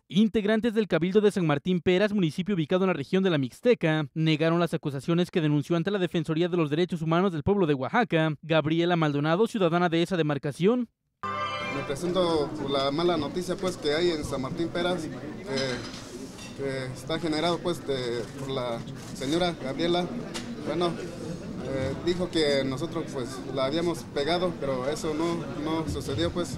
Integrantes del Cabildo de San Martín Peras, municipio ubicado en la región de la Mixteca, negaron las acusaciones que denunció ante la Defensoría de los Derechos Humanos del pueblo de Oaxaca, Gabriela Maldonado, ciudadana de esa demarcación. Me presento por la mala noticia pues que hay en San Martín Peras, que está generado pues por la señora Gabriela. Bueno, dijo que nosotros pues la habíamos pegado, pero eso no sucedió, pues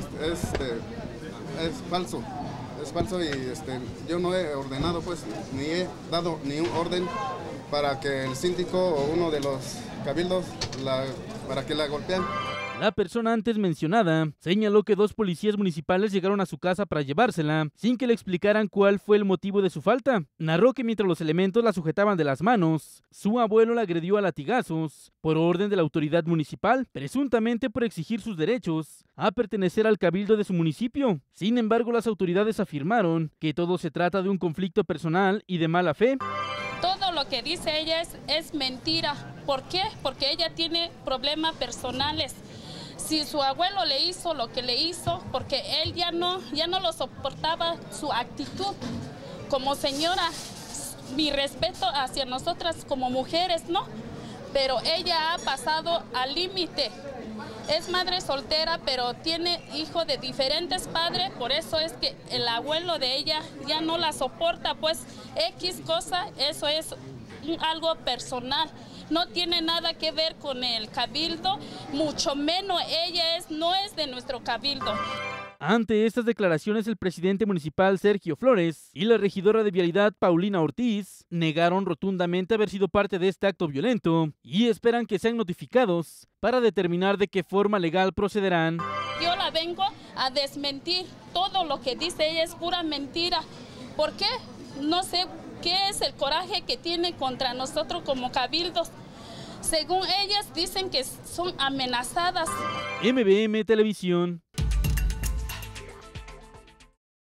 es falso. Es falso y yo no he ordenado pues, ni he dado ni un orden para que el síndico o uno de los cabildos para que la golpeen. La persona antes mencionada señaló que 2 policías municipales llegaron a su casa para llevársela, sin que le explicaran cuál fue el motivo de su falta. Narró que mientras los elementos la sujetaban de las manos, su abuelo la agredió a latigazos por orden de la autoridad municipal, presuntamente por exigir sus derechos a pertenecer al cabildo de su municipio. Sin embargo, las autoridades afirmaron que todo se trata de un conflicto personal y de mala fe. Todo lo que dice ella es mentira. ¿Por qué? Porque ella tiene problemas personales. Si su abuelo le hizo lo que le hizo, porque él ya no lo soportaba su actitud. Como señora, mi respeto hacia nosotras como mujeres, ¿no? Pero ella ha pasado al límite. Es madre soltera, pero tiene hijo de diferentes padres, por eso es que el abuelo de ella ya no la soporta, pues X cosa, eso es algo personal. No tiene nada que ver con el cabildo, mucho menos ella no es de nuestro cabildo. Ante estas declaraciones, el presidente municipal Sergio Flores y la regidora de Vialidad Paulina Ortiz negaron rotundamente haber sido parte de este acto violento y esperan que sean notificados para determinar de qué forma legal procederán. Yo la vengo a desmentir, todo lo que dice ella es pura mentira. ¿Por qué? No sé qué es el coraje que tiene contra nosotros como cabildos. Según ellas dicen que son amenazadas. MBM Televisión.